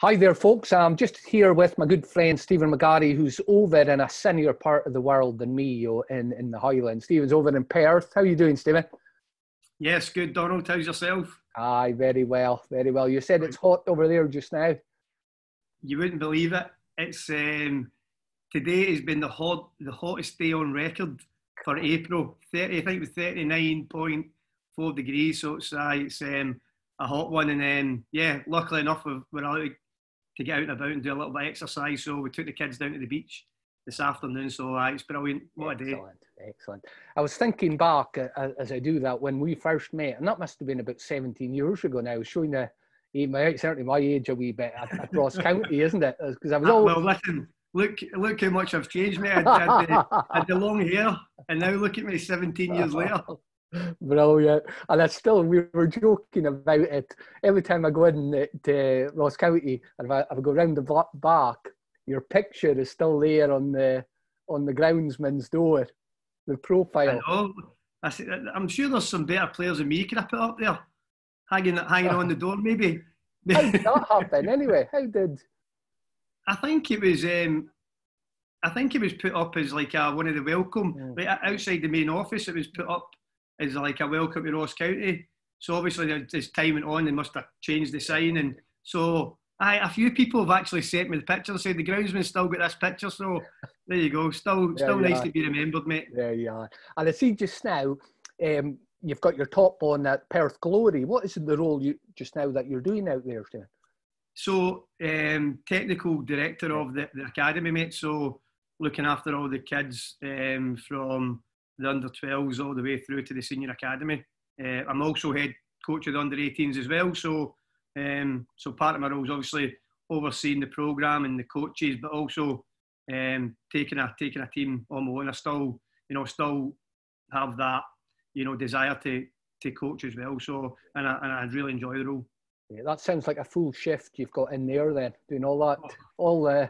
Hi there, folks. I'm just here with my good friend Stephen McGarry, who's over in a sunnier part of the world than me, in the Highlands. Stephen's over in Perth. How are you doing, Stephen? Yes, good, Donald. How's yourself? Aye, very well, very well. You said it's hot over there just now. You wouldn't believe it. It's today has been the hottest day on record for April. I think it was 39.4 degrees. So it's a hot one. And then luckily enough, we're allowed to get out and about and do a little bit of exercise. So we took the kids down to the beach this afternoon. So it's brilliant. What a day. Excellent. I was thinking back as I do that when we first met, and that must have been about 17 years ago now. I was showing certainly my age a wee bit at Ross County, isn't it? Because I was Well, listen, look how much I've changed, mate. I had the long hair, and now look at me 17 years later. Brilliant. And we were joking about it. Every time I go in to Ross County, and if I go round the back, your picture is still there on the groundsman's door, the profile. I know. I'm sure there's some better players than me could have put up there, hanging on the door, maybe. How did that happen anyway? How did? I think it was. I think it was put up as like one of the welcome, right outside the main office. It was put up as like a welcome to Ross County. So obviously, as time went on, they must have changed the sign, and so a few people have actually sent me the picture and said the groundsman still got this picture. So there you go. Still nice to be remembered, mate. There you are. And I see just now, you've got your top on at Perth Glory. What is the role just now that you're doing out there, Stephen? So, technical director of the academy, mate. So, looking after all the kids from the under-12s all the way through to the senior academy. I'm also head coach of the under-18s as well. So part of my role is obviously overseeing the programme and the coaches, but also taking a team on my own. I still have that, desire to coach as well. So, and I really enjoy the role. Yeah, that sounds like a full shift you've got in there then, doing all that, all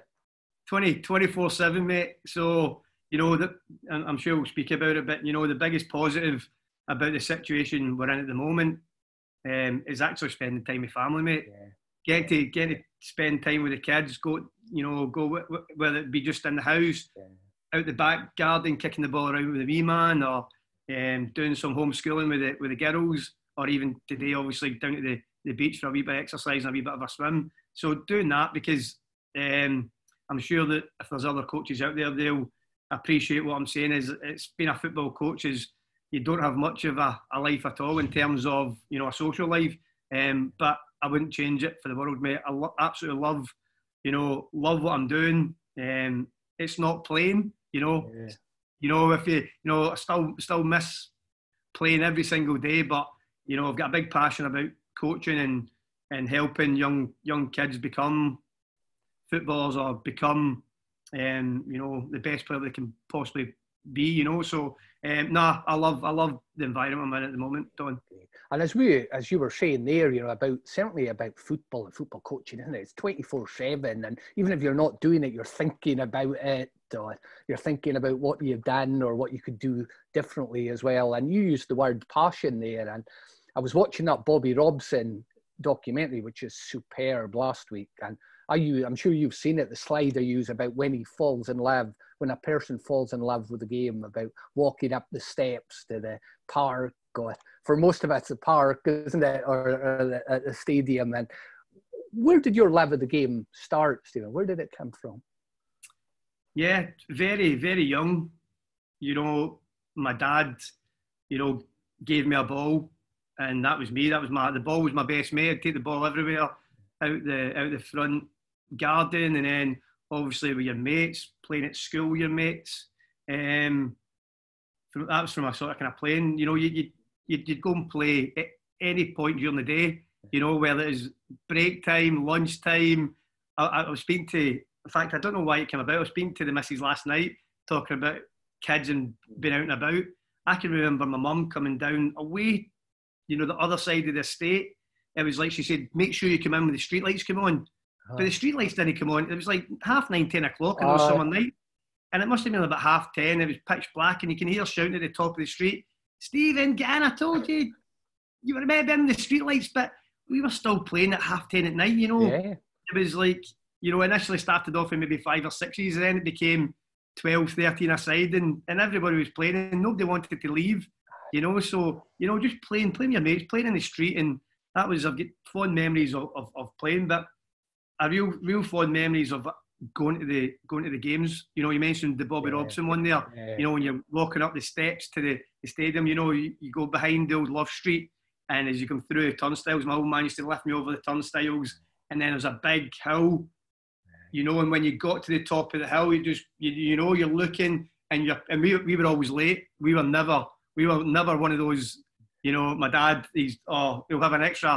24/7, mate. So, I'm sure we'll speak about it, but, the biggest positive about the situation we're in at the moment is actually spending time with family, mate. Yeah. Get to spend time with the kids, go whether it be just in the house, out the back garden, kicking the ball around with the wee man, or doing some homeschooling with the girls, or even today, obviously, down to the beach for a wee bit of exercise and a wee bit of a swim. So doing that, because I'm sure that if there's other coaches out there, they'll appreciate what I'm saying. Is it's being a football coach is you don't have much of a life at all in terms of a social life. But I wouldn't change it for the world, mate. I absolutely love what I'm doing. It's not playing, if I still miss playing every single day, but I've got a big passion about coaching and helping young kids become footballers or become the best player they can possibly be. So I love the environment I'm in at the moment, Don. And as you were saying there, about football and football coaching, isn't it? It's 24/7, and even if you're not doing it, you're thinking about it, or you're thinking about what you've done or what you could do differently as well. And you used the word passion there, and I was watching that Bobby Robson documentary, which is superb, last week, and I'm sure you've seen it, the slide I use about when a person falls in love with the game, about walking up the steps to the park, or for most of us, the park, isn't it, or at the stadium. And where did your love of the game start, Stephen? Where did it come from? Yeah, very, very young. My dad, gave me a ball, and that was me. The ball was my best mate. I'd take the ball everywhere, out the front garden, and then obviously with your mates, playing at school with your mates. That was from a sort of kind of playing. You'd go and play at any point during the day. Whether it was break time, lunch time. I was speaking to, in fact, I don't know why it came about. I was speaking to the missus last night, talking about kids and being out and about. I can remember my mum coming down away, the other side of the estate. It was like she said, make sure you come in when the street lights come on. But the street lights didn't come on. It was like 9:30, 10 o'clock on those summer night. And it must have been about 10:30. It was pitch black, and you can hear shouting at the top of the street, Stephen, get in, I told you. You were maybe in the street lights, but we were still playing at 10:30 at night, Yeah. it was like, you know, initially started off in maybe 5 or 6s, and then it became 12, 13 a side, and everybody was playing, and nobody wanted to leave, you know. So, you know, just playing with your mates, playing in the street, and that was, I've got fond memories of playing, but a real fond memories of going to the games. You know, you mentioned the Bobby Robson one there. You know, when you're walking up the steps to the stadium, you know, you go behind the old Love Street, and as you come through the turnstiles, my old man used to lift me over the turnstiles, and then there's a big hill, you know, and when you got to the top of the hill, you know, you're looking, and we were always late. We were never one of those, you know, my dad, he'll have an extra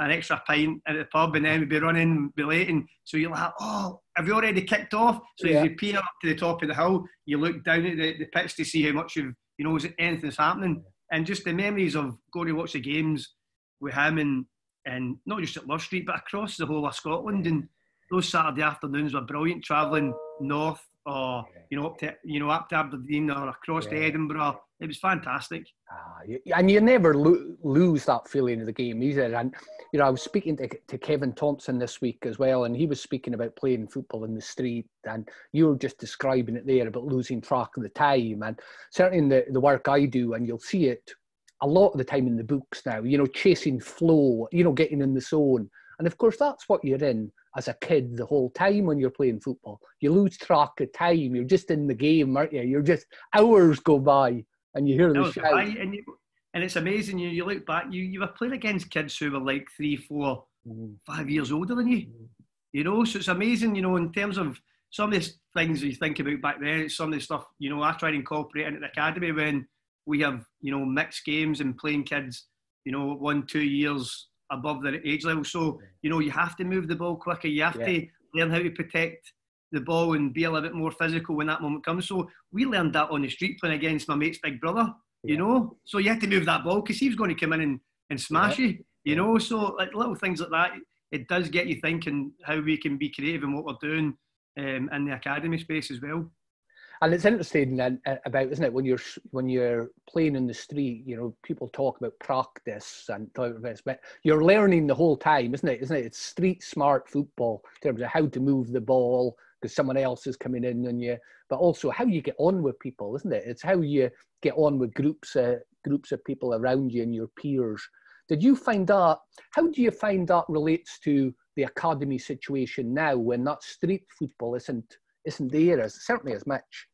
pint at the pub, and then we'd be running, be late, and so you're like, oh, have you already kicked off? So as you peer up to the top of the hill, you look down at the pitch to see how much you know, is anything's happening, and just the memories of going to watch the games with him, and not just at Love Street, but across the whole of Scotland, and those Saturday afternoons were brilliant, travelling north, or up to Aberdeen, or across to Edinburgh. It was fantastic. And you never lose that feeling of the game either. And, you know, I was speaking to Kevin Thompson this week as well, and he was speaking about playing football in the street, and you were just describing it there about losing track of the time. And certainly in the work I do, and you'll see it a lot of the time in the books now, you know, chasing flow, you know, getting in the zone. And of course, that's what you're in as a kid the whole time when you're playing football. You lose track of time. You're just in the game, aren't you? You're just, hours go by, and you hear the shout. And it's amazing. You look back, you were playing against kids who were like 3, 4, 5 years older than you. You know, so it's amazing, you know, in terms of some of the things you think about back then, some of the stuff, you know, I try to incorporate into the academy when we have, you know, mixed games and playing kids, you know, 1, 2 years above their age level. So, you know, you have to move the ball quicker. You have to learn how to protect the ball and be a little bit more physical when that moment comes. So we learned that on the street playing against my mate's big brother, you know. So you had to move that ball because he was going to come in and smash you, you know. So like little things like that, it does get you thinking how we can be creative in what we're doing in the academy space as well. And it's interesting about, isn't it, when you're playing in the street, you know, people talk about practice and talk about this, but you're learning the whole time, isn't it? It's street smart football in terms of how to move the ball because someone else is coming in on you, but also how you get on with people, isn't it? It's how you get on with groups of people around you and your peers. Did you find that? How do you find that relates to the academy situation now when that street football isn't there certainly as much?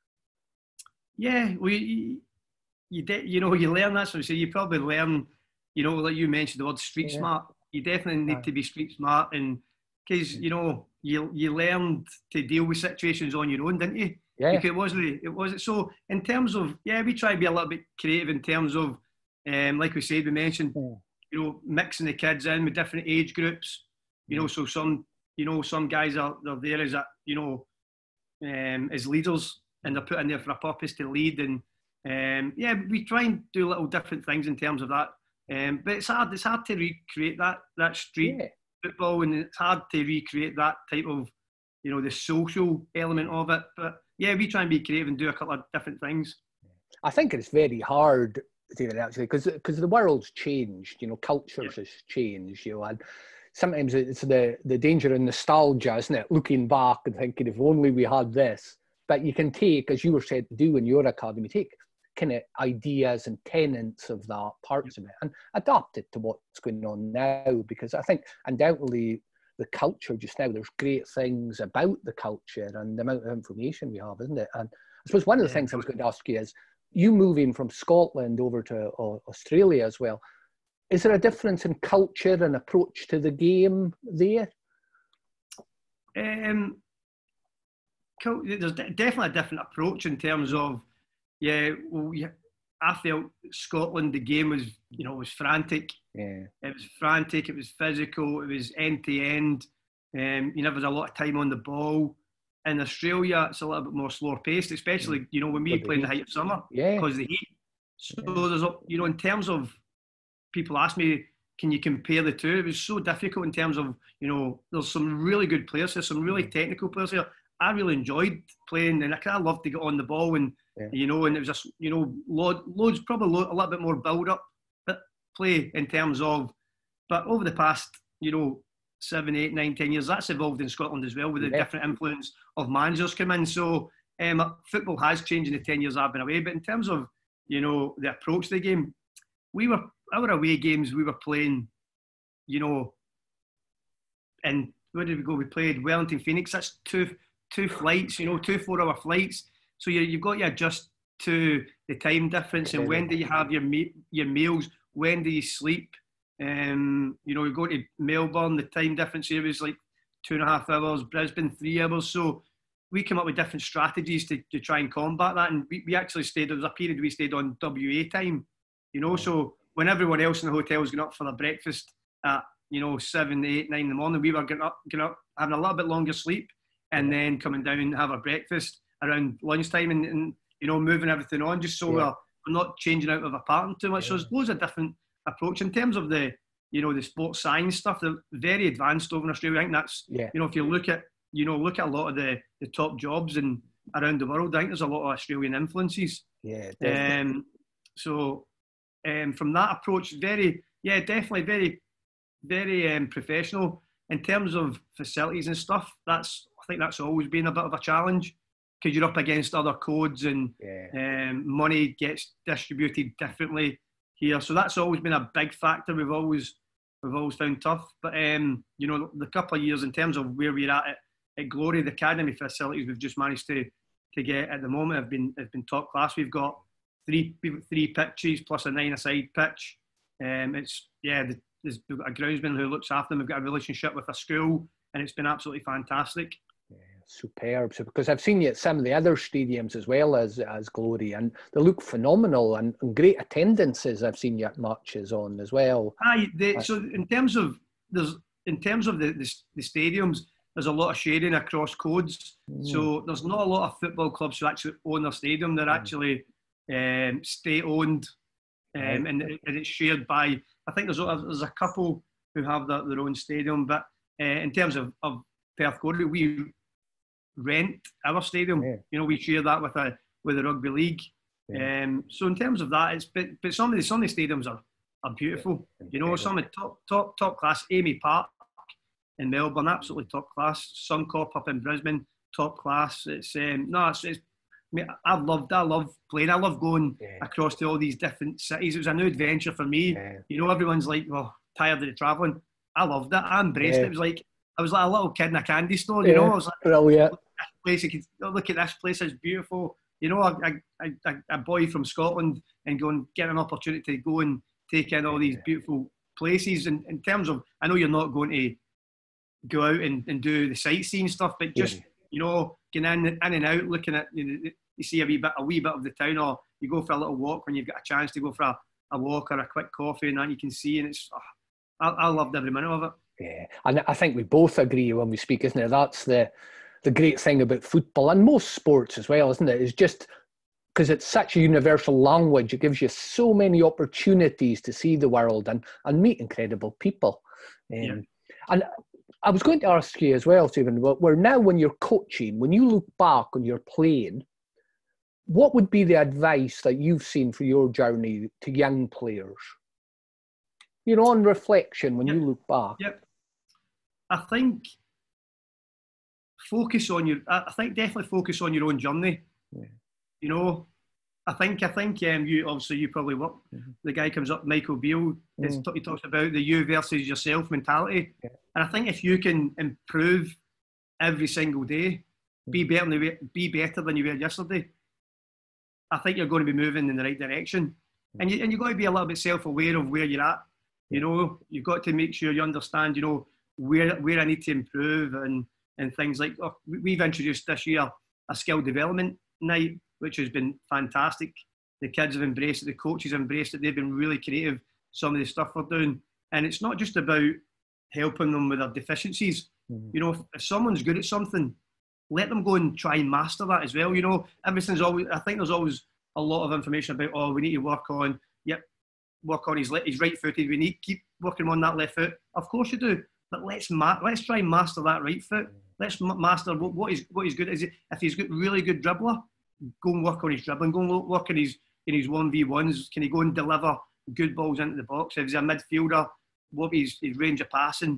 Yeah, you learn that. So you probably learn, you know, like you mentioned the word street smart. You definitely need to be street smart, and because you know you learned to deal with situations on your own, didn't you? Yeah. Because it wasn't. So in terms of we try to be a little bit creative in terms of, like we said, we mentioned, you know, mixing the kids in with different age groups. You know, so some guys they're there as as leaders. And they're put in there for a purpose to lead, and we try and do little different things in terms of that. But it's hard to recreate that street football, and it's hard to recreate that type of, you know, the social element of it. But we try and be creative and do a couple of different things. I think it's very hard, David, actually, because the world's changed. You know, cultures has changed. You know, and sometimes it's the danger in nostalgia, isn't it? Looking back and thinking, if only we had this. But you can take, as you were said to do in your academy, take kind of ideas and tenets of that, parts of it, and adapt it to what's going on now. Because I think undoubtedly the culture just now, there's great things about the culture and the amount of information we have, isn't it? And I suppose one of the things I was going to ask you is, you moving from Scotland over to Australia as well, is there a difference in culture and approach to the game there? There's definitely a different approach in terms of, I felt Scotland, the game was, you know, was frantic. Yeah. It was frantic, it was physical, it was end to end. You never had a lot of time on the ball. In Australia, it's a little bit more slower paced, especially, you know, when we play in the height of summer because of the heat. So there's, you know, in terms of, people ask me, can you compare the two? It was so difficult in terms of, you know, there's some really good players, there's some really technical players here. I really enjoyed playing, and I kind of loved to get on the ball, and you know, and it was just, you know, loads, probably a little bit more build up play in terms of, but over the past, you know, 7, 8, 9, 10 years, that's evolved in Scotland as well, with the different influence of managers come in. So football has changed in the 10 years I've been away. But in terms of, you know, the approach to the game, our away games, we were playing, you know, and where did we go? We played Wellington Phoenix. That's two flights, you know, 2 4-hour flights. So you've got to adjust to the time difference, and when do you have your meals? When do you sleep? You know, we go to Melbourne, the time difference here was like 2.5 hours, Brisbane 3 hours. So we came up with different strategies to try and combat that. And we actually stayed, there was a period we stayed on WA time, you know, so when everyone else in the hotel was getting up for their breakfast at, you know, 7, 8, 9 in the morning, we were getting up, having a little bit longer sleep, and then coming down and have our breakfast around lunchtime, and you know, moving everything on, just so we're not changing out of a pattern too much. So there's loads of different approach in terms of the, you know, the sports science stuff. They're very advanced over in Australia. I think that's, you know, if you look at a lot of the top jobs and around the world, I think there's a lot of Australian influences. So from that approach, definitely very professional. In terms of facilities and stuff, I think that's always been a bit of a challenge, because you're up against other codes, and money gets distributed differently here. So that's always been a big factor we've always found tough. But you know, the couple of years in terms of where we're at Glory, the academy facilities we've just managed to get at the moment have been top class. We've got three pitches plus a 9-a-side pitch. We've got a groundsman who looks after them. We've got a relationship with a school, and it's been absolutely fantastic. Superb. So, because I've seen you at some of the other stadiums as well as Glory, and they look phenomenal, and great attendances. I've seen you at matches on as well. So in terms of the stadiums, there's a lot of sharing across codes. So there's not a lot of football clubs who actually own their stadium. They're actually state owned, and it's shared by, I think there's a couple who have their own stadium. But in terms of Perth Glory, we rent our stadium. You know, we share that with the rugby league. So in terms of that, but some of the stadiums are beautiful. You know, some of top class. Amy Park in Melbourne, absolutely top class. Suncorp up in Brisbane, top class. It's I love playing. I love going across to all these different cities. It was a new adventure for me. You know, everyone's like, well, tired of the travelling. I loved it. I embraced it. It was like, I was like a little kid in a candy store, you know. I was like, brilliant. Look at this place, it's beautiful. You know, a boy from Scotland, and go and get an opportunity to go and take in all these beautiful places. And in terms of, I know you're not going to go out and do the sightseeing stuff, but just, you know, getting in and out, looking at, you know, you see a wee bit of the town, or you go for a little walk when you've got a chance to go for a walk or a quick coffee, and that you can see, and it's, I loved every minute of it. Yeah, and I think we both agree when we speak, isn't it? That's the great thing about football, and most sports as well, isn't it? It's just because it's such a universal language, it gives you so many opportunities to see the world and meet incredible people. And I was going to ask you as well, Stephen, where now when you're coaching, when you look back on your playing, what would be the advice that you've seen for your journey to young players? You know, on reflection, when you look back. I think definitely focus on your own journey. You know, I think you probably work. The guy comes up, Michael Beale, he talks about the you versus yourself mentality. And I think if you can improve every single day, be better than you were yesterday, I think you're going to be moving in the right direction. And you've got to be a little bit self-aware of where you're at. You know, you've got to make sure you understand, you know, where I need to improve, and things like, we've introduced this year a skill development night, which has been fantastic. The kids have embraced it, the coaches have embraced it, they've been really creative, some of the stuff we're doing. And it's not just about helping them with their deficiencies. You know, if someone's good at something, let them go and try and master that as well. You know, I think there's always a lot of information about, we need to work on his right footed, we need to keep working on that left foot. Of course you do, but let's try and master that right foot. Let's master what he's good at. If he's got really good dribbler, go and work on his dribbling, go and work in his 1v1s. Can he go and deliver good balls into the box? If he's a midfielder, what his range of passing?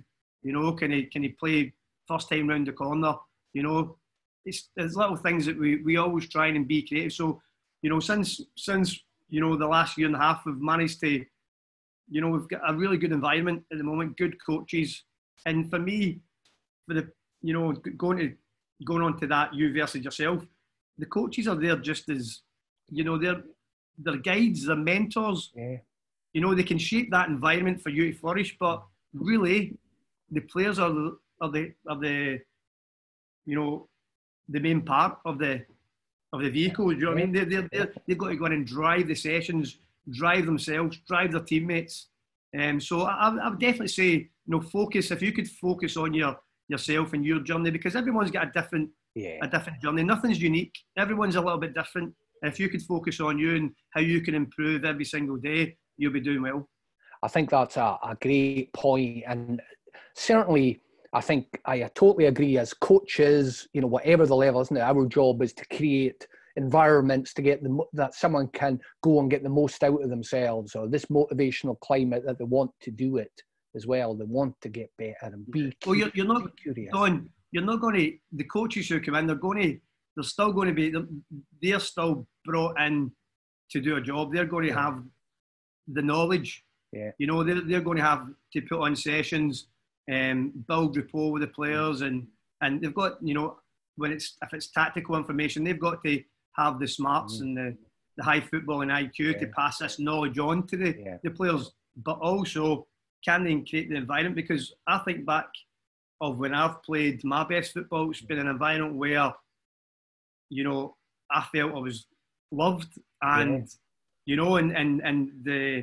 You know, can he play first time round the corner? You know, there's little things that we always try and be creative. So, you know, since you know the last year and a half, we've managed to, you know, we've got a really good environment at the moment, good coaches, and for me, for the, you know, going on to that, you versus yourself, the coaches are there just as, you know, they're guides, they're mentors. Yeah. You know, they can shape that environment for you to flourish, but really, the players are the you know, the main part of the vehicle. Do you know what I mean? They've got to go in and drive the sessions, drive themselves, drive their teammates. So I would definitely say, you know, focus. If you could focus on yourself and your journey, because everyone's got a different journey. Nothing's unique. Everyone's a little bit different. If you could focus on you and how you can improve every single day, you'll be doing well. I think that's a great point, and certainly I think I totally agree. As coaches, you know, whatever the level, isn't it? Our job is to create environments to get that someone can go and get the most out of themselves, or this motivational climate that they want to do it as well. They want to get better and be. Well, you're not, Don, you're not going to. The coaches who come in, they're still going to be. They're still brought in to do a job. They're going to have the knowledge. Yeah. You know, they're going to have to put on sessions, build rapport with the players, and they've got, you know, if it's tactical information, they've got to have the smarts and the high football and IQ to pass this knowledge on to the players. But also, can they create the environment? Because I think back of when I've played my best football, it's been an environment where, you know, I felt I was loved, and you know, and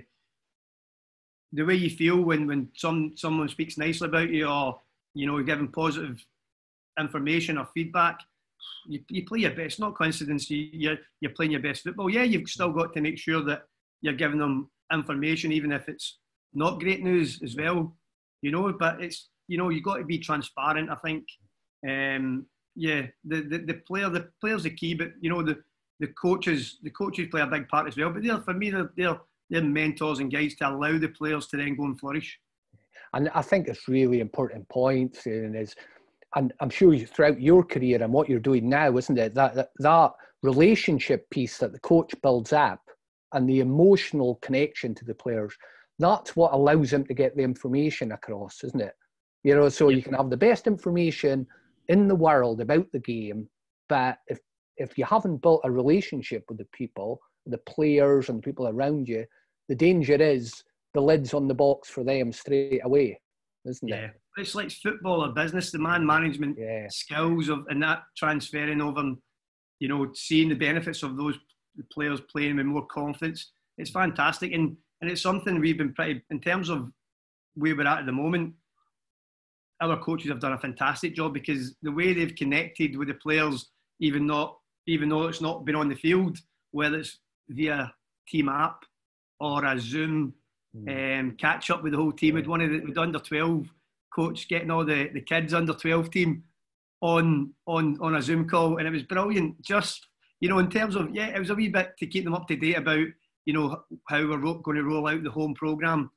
the way you feel when someone speaks nicely about you, or, you know, giving positive information or feedback, you play your best. Not coincidence you're playing your best football. Yeah, you've still got to make sure that you're giving them information, even if it's not great news as well, you know. But it's, you know, you've got to be transparent, I think. The player's the key, but, you know, the coaches play a big part as well. But for me, they're mentors and guides to allow the players to then go and flourish. And I think it's really important point, and I'm sure throughout your career and what you're doing now, isn't it, that relationship piece that the coach builds up and the emotional connection to the players, that's what allows them to get the information across, isn't it? You know, so you can have the best information in the world about the game, but if you haven't built a relationship with the people, the players and the people around you, the danger is the lid's on the box for them straight away, isn't it? It's like football or business, the man management skills and that transferring over, you know, seeing the benefits of those players playing with more confidence. It's fantastic, and it's something we've been pretty, in terms of where we're at the moment, our coaches have done a fantastic job, because the way they've connected with the players, even though it's not been on the field, whether it's via team app or a Zoom catch up with the whole team. With the under 12 coach getting all the kids under 12 team on a Zoom call, and it was brilliant. Just, you know, in terms of, it was a wee bit to keep them up to date about, you know, how we're going to roll out the home programme.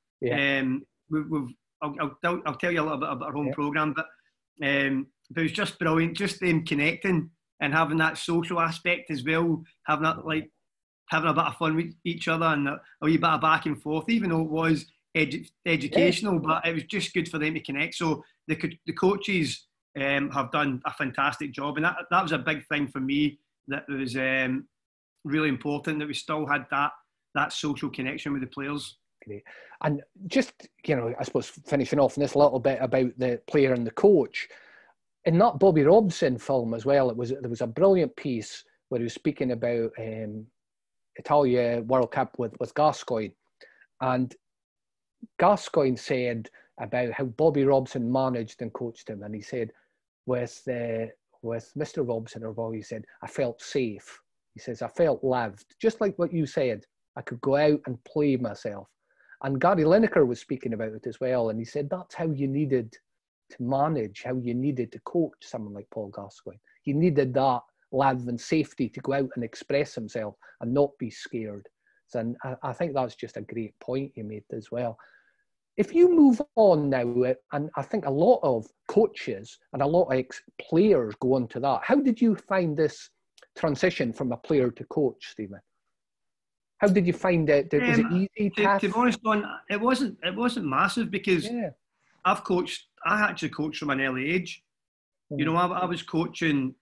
I'll tell you a little bit about our home programme, but it was just brilliant, just them connecting and having that social aspect as well, having a bit of fun with each other and a wee bit of back and forth, even though it was educational, but it was just good for them to connect. So the coaches have done a fantastic job, and that was a big thing for me, that it was really important that we still had that social connection with the players. Great. And just, you know, I suppose finishing off in this a little bit about the player and the coach, in that Bobby Robson film as well, there was a brilliant piece where he was speaking about Italia World Cup with Gascoigne, and Gascoigne said about how Bobby Robson managed and coached him, and he said with Mr. Robson, or Bobby, he said, I felt safe. He says, I felt loved, just like what you said. I could go out and play myself. And Gary Lineker was speaking about it as well, and he said that's how you needed to manage, how you needed to coach someone like Paul Gascoigne. He needed that love and safety to go out and express himself and not be scared. And I think that's just a great point you made as well. If you move on now, and I think a lot of coaches and a lot of players go on to that, how did you find this transition from a player to coach, Stephen? How did you find it? Was it easy? To be honest, it wasn't massive, because I actually coached from an early age. You know, I was coaching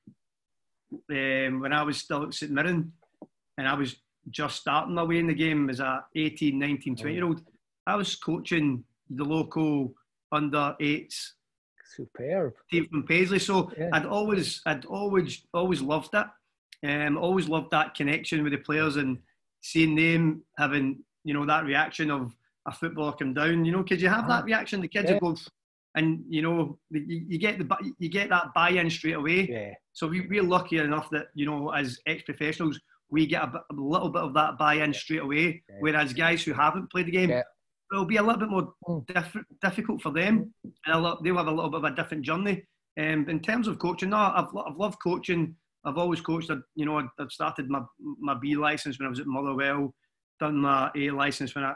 when I was still at St Mirren, and I was just starting my way in the game as a 18, 19, 20-year-old. I was coaching the local under 8s. Superb. Team from Paisley. So I'd always loved it. Always loved that connection with the players and seeing them having, you know, that reaction of a footballer come down, you know, because you have that reaction. The kids will go, and you know, you get that buy-in straight away. Yeah. So we're lucky enough that, you know, as ex-professionals, we get a little bit of that buy-in straight away. Yeah. Whereas guys who haven't played the game, it'll be a little bit more difficult for them, and they'll have a little bit of a different journey. In terms of coaching, no, I've loved coaching. I've always coached. You know, I started my B licence when I was at Motherwell. Done my A licence when I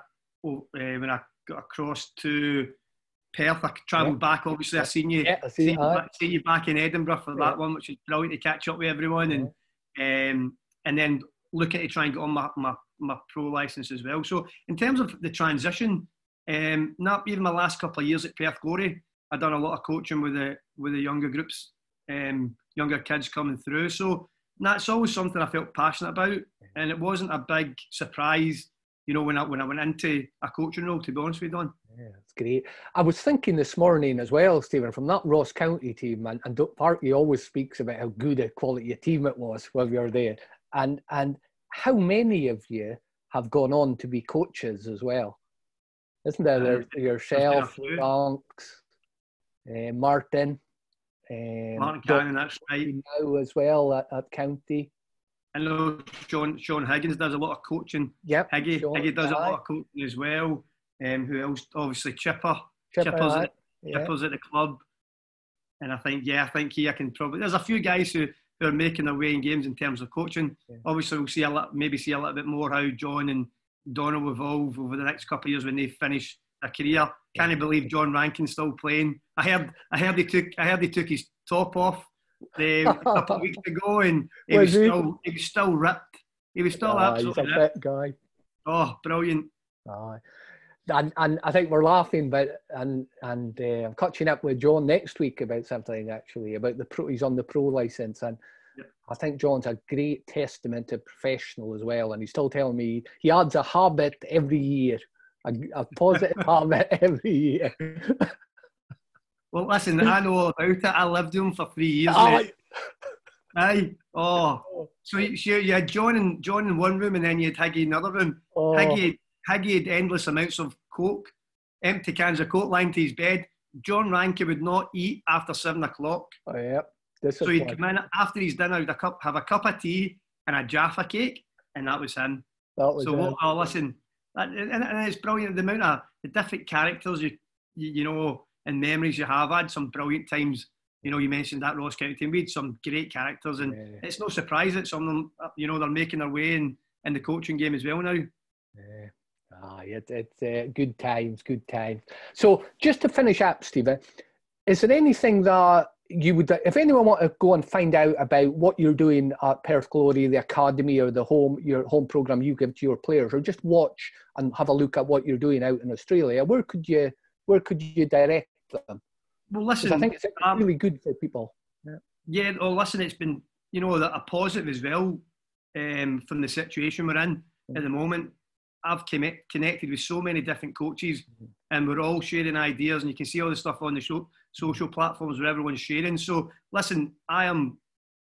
got across to Perth. I travelled back. Obviously, I seen you back in Edinburgh for that one, which is brilliant to catch up with everyone, and then looking to try and get on my pro licence as well. So in terms of the transition, not even my last couple of years at Perth Glory, I've done a lot of coaching with the younger groups, younger kids coming through. So that's always something I felt passionate about, and it wasn't a big surprise, you know, when I went into a coaching role, to be honest with you, Don. Yeah, that's great. I was thinking this morning as well, Stephen, from that Ross County team, and Parky always speaks about how good a quality a team it was while we were there, and how many of you have gone on to be coaches as well? Isn't there? There's yourself, Ranks, Martin. Martin Cannon, that's right. Now as well at County. I know Sean Higgins does a lot of coaching. Yep. Higgy does a lot of coaching as well. Who else? Obviously Chippers at the club. And I think I can probably. There's a few guys who are making their way in games in terms of coaching. Yeah. Obviously, we'll see a little bit more how John and Donna will evolve over the next couple of years when they finish their career. Can't believe John Rankin's still playing. I heard he took his top off a couple of weeks ago, and he was still ripped. He was still absolutely he's a fit guy. Oh, brilliant. And I think we're laughing, but I'm catching up with John next week about something actually about he's on the pro license, and I think John's a great testament to professional as well. And he's still telling me he adds a habit every year, a positive habit every year. Well, listen, I know all about it. I lived with him for 3 years. Aye. Oh, so you had John in one room, and then you had Higgy in another room. Higgy had endless amounts of Coke, empty cans of Coke lying to his bed. John Rankin would not eat after 7 o'clock. Oh, yeah. So he'd come in after his dinner, he'd have a cup of tea and a Jaffa cake, and that was him. Listen, and it's brilliant, the amount of the different characters you know, and memories you have. Had some brilliant times. You know, you mentioned that Ross County team. We had some great characters, and it's no surprise that some of them, you know, they're making their way in the coaching game as well now. Yeah. It's good times. So just to finish up, Stephen, is there anything that you would, if anyone want to go and find out about what you're doing at Perth Glory, the academy, or your home program you give to your players, or just watch and have a look at what you're doing out in Australia, where could you direct them? Well, listen, I think it's really good for people. Yeah. Well, listen, it's been, you know, a positive as well from the situation we're in at the moment. I've connected with so many different coaches, and we're all sharing ideas, and you can see all the stuff on the social platforms where everyone's sharing. So listen, I'm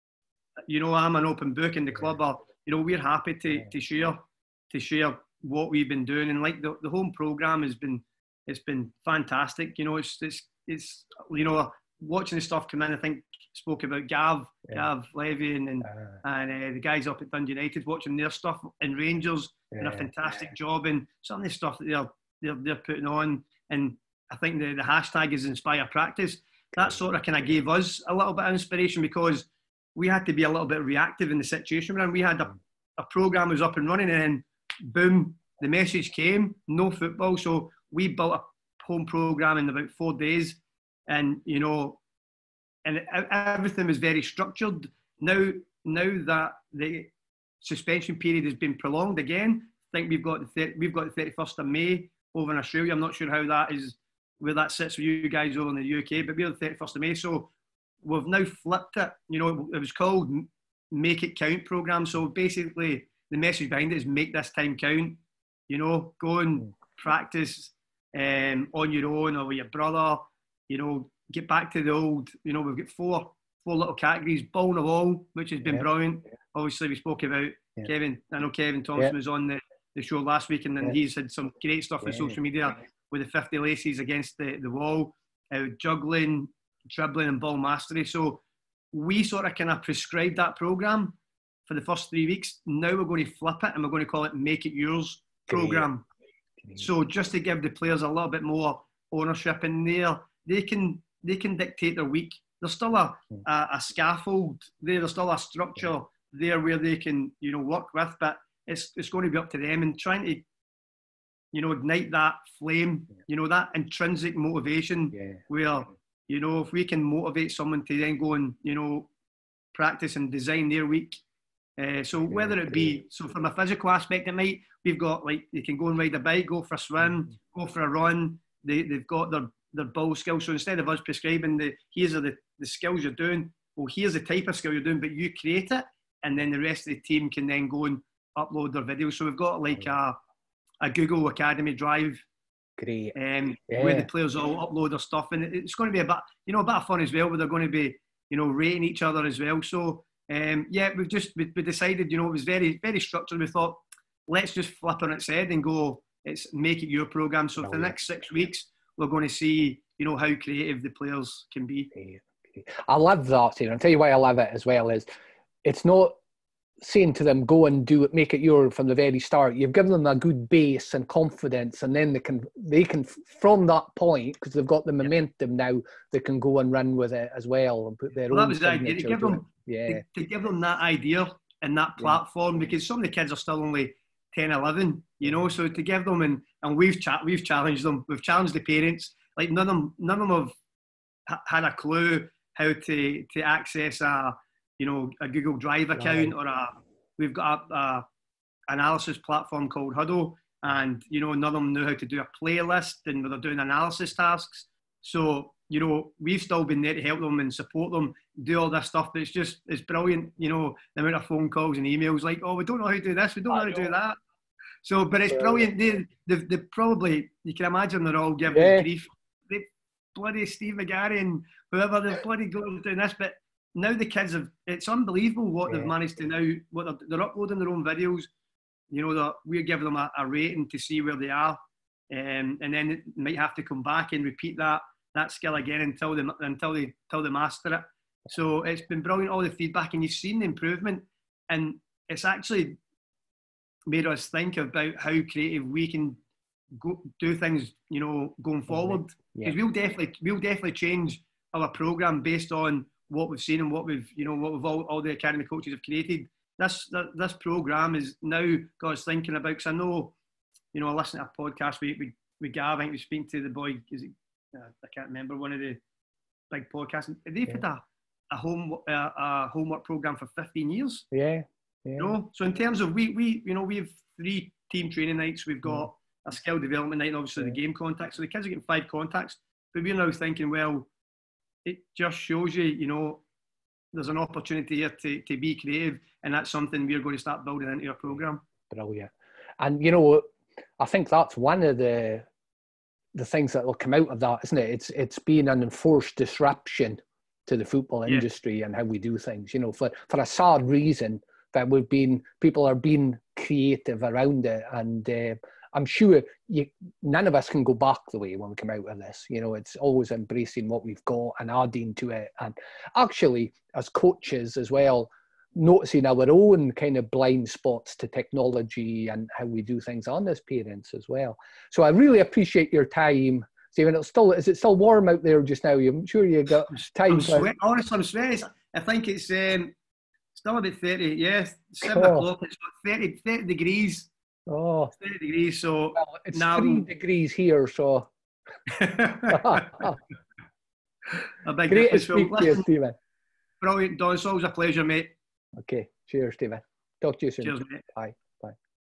an open book in the club. You know, we're happy to share what we've been doing, and like the home program it's been fantastic. You know, it's you know, watching the stuff come in. I think spoke about Gav Levy and the guys up at Dundee United, watching their stuff, and Rangers doing a fantastic job, and some of the stuff that they're putting on. And I think the hashtag is Inspire Practice. That sort of kind of gave us a little bit of inspiration, because we had to be a little bit reactive in the situation we're in. We had a program was up and running, and then boom, the message came, no football. So we built a home programme in about 4 days, and and everything was very structured. Now that the suspension period has been prolonged again, I think we've got the 31st of May over in Australia. I'm not sure where that sits with you guys over in the UK, but we're the 31st of May. So we've now flipped it. It was called Make It Count programme. So basically, the message behind it is make this time count. Go and practice on your own or with your brother. Get back to the old. We've got four little categories. Ball in the wall, which has been brilliant. Obviously, we spoke about Kevin. I know Kevin Thompson was on the show last week, and then he's had some great stuff on social media with the 50 laces against the wall, juggling, dribbling, and ball mastery. So we sort of kind of prescribed that programme for the first 3 weeks. Now we're going to flip it, and we're going to call it Make It Yours programme. So just to give the players a little bit more ownership in there, they can dictate their week. There's still a scaffold there. There's still a structure there where they can work with, but it's going to be up to them and trying to ignite that flame, that intrinsic motivation where if we can motivate someone to then go and practice and design their week. So whether it be from a physical aspect, we've got you can go and ride a bike, go for a swim, go for a run. They've got their ball skills. So instead of us prescribing here's the skills you're doing, well, here's the type of skill you're doing, but you create it, and then the rest of the team can then go and upload their videos. So we've got a Google Academy Drive, great, where the players all upload their stuff, and it's going to be a bit of fun as well. Where they're going to be rating each other as well. So we decided it was very very structured. We thought let's just flip on its head and go. It's Make It Your programme. So for the next 6 weeks, we're going to see how creative the players can be. I love that, Stephen. I'll tell you why I love it as well is it's not saying to them go and do it, make it your from the very start. You've given them a good base and confidence, and then they can from that point, because they've got the momentum now, they can go and run with it as well and put their own. That was the idea, to give them that idea and that platform, because some of the kids are still only 10, 11, so to give them and we've challenged them. We've challenged the parents. Like none of them have had a clue how to access a Google Drive account or we've got a analysis platform called Huddle, and none of them know how to do a playlist and they're doing analysis tasks. So we've still been there to help them and support them do all this stuff, but it's brilliant. The amount of phone calls and emails like, oh, we don't know how to do this, we don't know how to do that. So, but it's brilliant. They probably, you can imagine, they're all giving grief. They bloody Steve McGarry and whoever, they're bloody doing this, but now the kids it's unbelievable what they've managed to now, what they're uploading their own videos. We're giving them a rating to see where they are, and then they might have to come back and repeat that skill again until they master it. So it's been brilliant, all the feedback, and you've seen the improvement, and it's actually made us think about how creative we can do things, going forward. Because we'll definitely change our programme based on what we've seen and what we've all the academy coaches have created. This programme is now got us thinking about, because I know, I listen to a podcast with Gav. I think we're speaking to the boy. I can't remember, one of the big podcasts. They've had a homework programme for 15 years. So in terms of we have 3 team training nights. We've got a skill development night, and obviously the game contacts. So the kids are getting 5 contacts. But we're now thinking, well, it just shows you, there's an opportunity here to be creative, and that's something we're going to start building into our programme. Brilliant. And I think that's one of the things that will come out of that, isn't it? It's being an enforced disruption to the football industry and how we do things. For a sad reason, that people are being creative around it, and I'm sure none of us can go back the way when we come out of this. It's always embracing what we've got and adding to it, and actually as coaches as well, noticing our own kind of blind spots to technology and how we do things on as parents as well. So I really appreciate your time, Stephen. Is it still warm out there just now? I'm sure you got time. Honestly, I'm sweating. I think it's still about 30. 7 o'clock. It's got 30 degrees. Oh, 30 degrees. So it's 3 degrees here. So A big Great to difference, Phil. speak to you, Stephen. Brilliant, Don. It's always a pleasure, mate. Okay, cheers, Stephen. Talk to you soon. Cheers, mate. Bye.